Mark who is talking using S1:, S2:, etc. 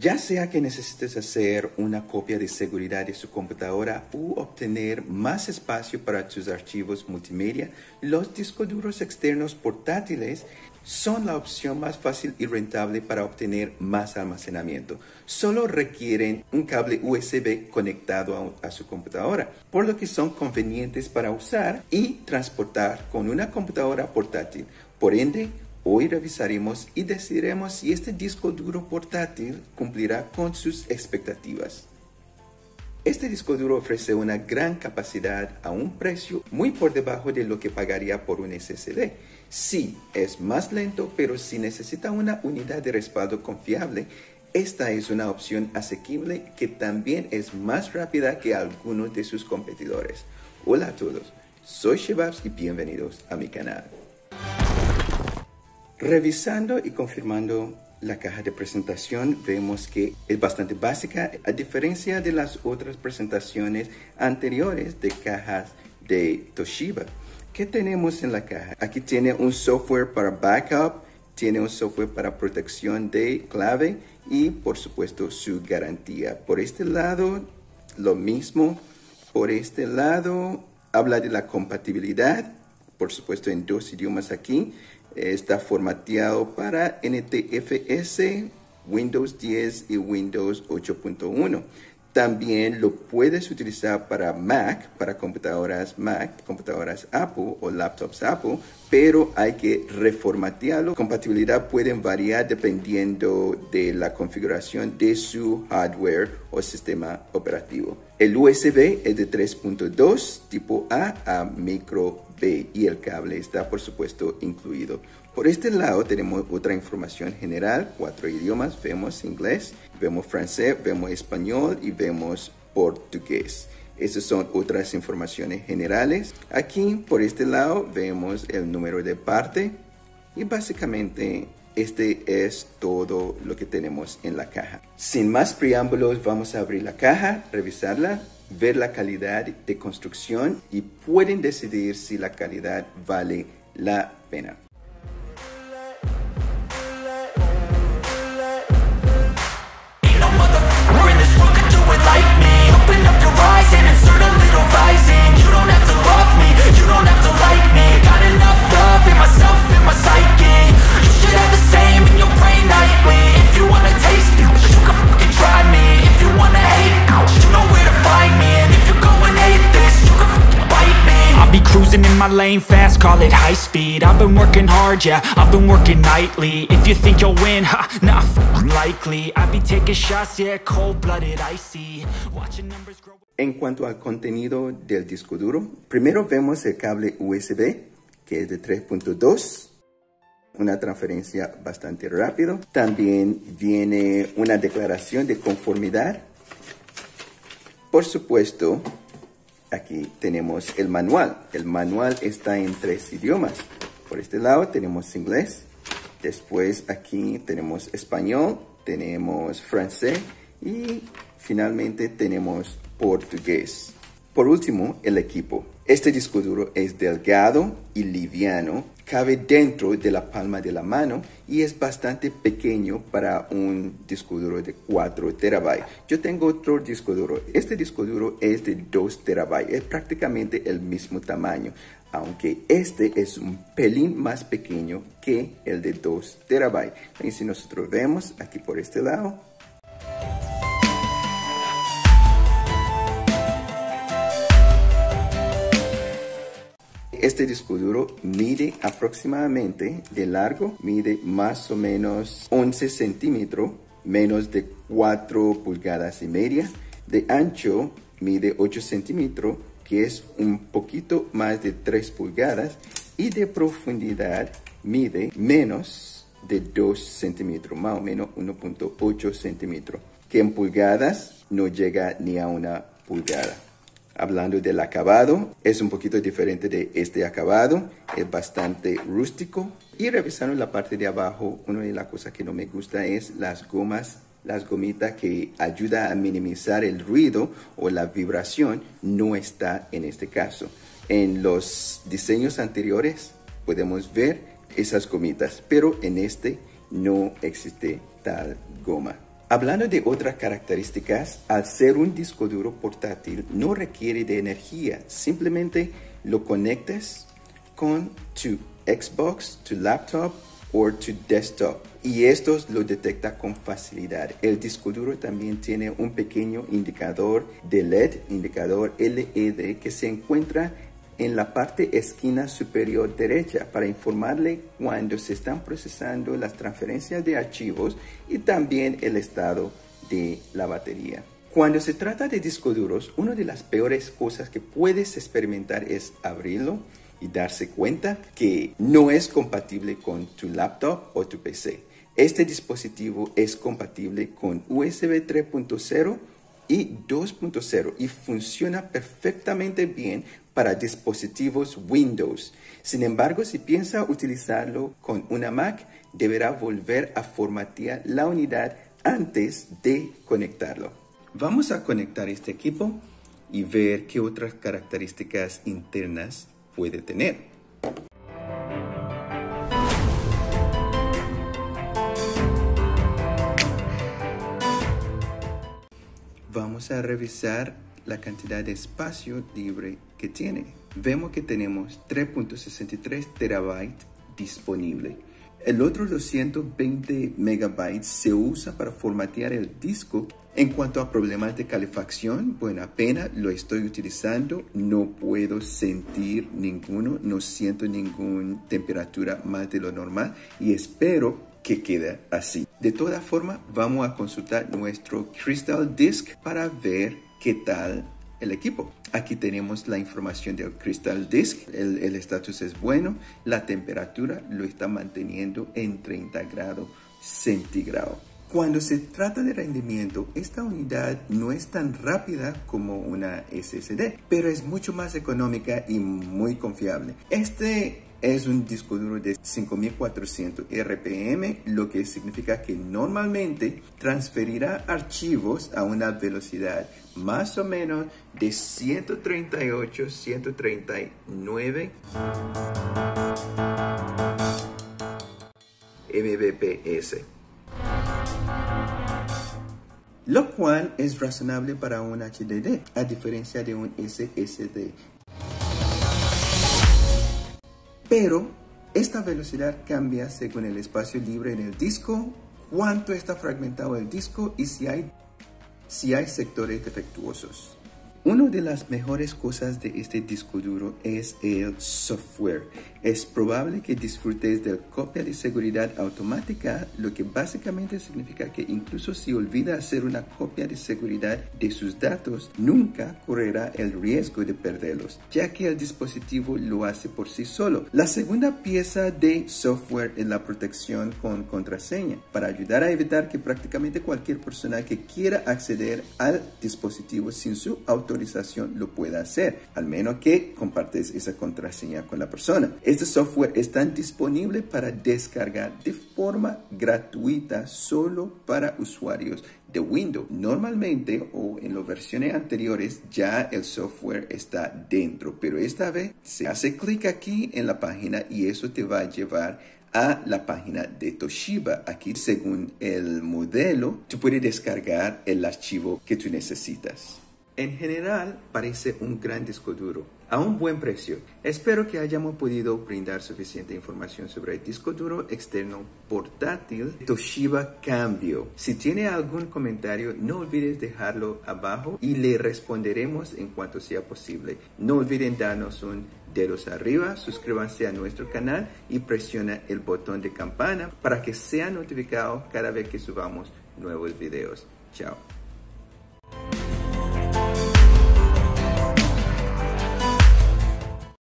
S1: Ya sea que necesites hacer una copia de seguridad de su computadora u obtener más espacio para tus archivos multimedia, los discos duros externos portátiles son la opción más fácil y rentable para obtener más almacenamiento. Solo requieren un cable USB conectado a su computadora, por lo que son convenientes para usar y transportar con una computadora portátil. Por ende, hoy revisaremos y decidiremos si este disco duro portátil cumplirá con sus expectativas. Este disco duro ofrece una gran capacidad a un precio muy por debajo de lo que pagaría por un SSD. Sí, es más lento, pero si necesita una unidad de respaldo confiable, esta es una opción asequible que también es más rápida que algunos de sus competidores. Hola a todos, soy Shebabs y bienvenidos a mi canal. Revisando y confirmando la caja de presentación, vemos que es bastante básica, a diferencia de las otras presentaciones anteriores de cajas de Toshiba. ¿Qué tenemos en la caja? Aquí tiene un software para backup, tiene un software para protección de clave y por supuesto su garantía. Por este lado, lo mismo. Por este lado, habla de la compatibilidad, por supuesto en 2 idiomas aquí. Está formateado para NTFS, Windows 10 y Windows 8.1. También lo puedes utilizar para Mac, para computadoras Mac, computadoras Apple o laptops Apple, pero hay que reformatearlo. Compatibilidad puede variar dependiendo de la configuración de su hardware o sistema operativo. El USB es de 3.2 tipo A micro B y el cable está por supuesto incluido. Por este lado tenemos otra información general, 4 idiomas, vemos inglés, vemos francés, vemos español y vemos portugués. Esas son otras informaciones generales. Aquí por este lado vemos el número de parte y básicamente este es todo lo que tenemos en la caja. Sin más preámbulos, vamos a abrir la caja, revisarla, ver la calidad de construcción y pueden decidir si la calidad vale la pena.
S2: Cruising in my lane fast, call it high speed. I've been working hard, yeah, I've been working nightly. If you think you'll win, ha, not likely. I be taking shots, yeah, cold-blooded, icy. Watching numbers grow.
S1: En cuanto al contenido del disco duro, primero vemos el cable USB, que es de 3.2. Una transferencia bastante rápido. También viene una declaración de conformidad. Por supuesto, aquí tenemos el manual. El manual está en 3 idiomas. Por este lado tenemos inglés. Después aquí tenemos español. Tenemos francés. Y finalmente tenemos portugués. Por último, el equipo. Este disco duro es delgado y liviano. Cabe dentro de la palma de la mano y es bastante pequeño para un disco duro de 4 terabytes. Yo tengo otro disco duro. Este disco duro es de 2 terabytes. Es prácticamente el mismo tamaño, aunque este es un pelín más pequeño que el de 2 terabytes. Y si nosotros vemos aquí por este lado, este disco duro mide aproximadamente de largo, mide más o menos 11 centímetros, menos de 4 pulgadas y media. De ancho mide 8 centímetros, que es un poquito más de 3 pulgadas. Y de profundidad mide menos de 2 centímetros, más o menos 1.8 centímetros, que en pulgadas no llega ni a 1 pulgada. Hablando del acabado, es un poquito diferente de este acabado, es bastante rústico. Y revisando la parte de abajo, una de las cosas que no me gusta es las gomitas que ayuda a minimizar el ruido o la vibración, no está en este caso. En los diseños anteriores podemos ver esas gomitas, pero en este no existe tal goma. Hablando de otras características, al ser un disco duro portátil no requiere de energía, simplemente lo conectes con tu Xbox, tu laptop o tu desktop y estos lo detecta con facilidad. El disco duro también tiene un pequeño indicador de LED, indicador LED, que se encuentra en la parte esquina superior derecha para informarle cuando se están procesando las transferencias de archivos y también el estado de la batería. Cuando se trata de discos duros, una de las peores cosas que puedes experimentar es abrirlo y darse cuenta que no es compatible con tu laptop o tu PC. Este dispositivo es compatible con USB 3.0 y 2.0 y funciona perfectamente bien para dispositivos Windows. Sin embargo, si piensa utilizarlo con una Mac, deberá volver a formatear la unidad antes de conectarlo. Vamos a conectar este equipo y ver qué otras características internas puede tener. Vamos a revisar la cantidad de espacio libre que tiene. Vemos que tenemos 3.63 terabytes disponible. El otro 220 megabytes se usa para formatear el disco. En cuanto a problemas de calefacción, bueno, apenas lo estoy utilizando, no puedo sentir ninguno, no siento ninguna temperatura más de lo normal y espero que quede así. De todas formas, vamos a consultar nuestro Crystal Disk para ver qué tal el equipo. Aquí tenemos la información del Crystal Disk. El estatus es bueno. La temperatura lo está manteniendo en 30 grados centígrados. Cuando se trata de rendimiento, esta unidad no es tan rápida como una SSD, pero es mucho más económica y muy confiable. Este es un disco duro de 5400 RPM, lo que significa que normalmente transferirá archivos a una velocidad más o menos de 138, 139 Mbps. Lo cual es razonable para un HDD, a diferencia de un SSD. Pero esta velocidad cambia según el espacio libre en el disco, cuánto está fragmentado el disco y si hay sectores defectuosos. Una de las mejores cosas de este disco duro es el software. Es probable que disfrutes de copia de seguridad automática, lo que básicamente significa que incluso si olvida hacer una copia de seguridad de sus datos, nunca correrá el riesgo de perderlos, ya que el dispositivo lo hace por sí solo. La segunda pieza de software es la protección con contraseña, para ayudar a evitar que prácticamente cualquier persona que quiera acceder al dispositivo sin su autorización lo pueda hacer, al menos que compartes esa contraseña con la persona. Este software está disponible para descargar de forma gratuita solo para usuarios de Windows. Normalmente o en las versiones anteriores ya el software está dentro, pero esta vez se hace clic aquí en la página y eso te va a llevar a la página de Toshiba. Aquí, según el modelo, tú puedes descargar el archivo que tú necesitas. En general, parece un gran disco duro, a un buen precio. Espero que hayamos podido brindar suficiente información sobre el disco duro externo portátil Toshiba Cambio. Si tiene algún comentario, no olvides dejarlo abajo y le responderemos en cuanto sea posible. No olviden darnos un dedos arriba, suscríbanse a nuestro canal y presiona el botón de campana para que sean notificados cada vez que subamos nuevos videos. Chao.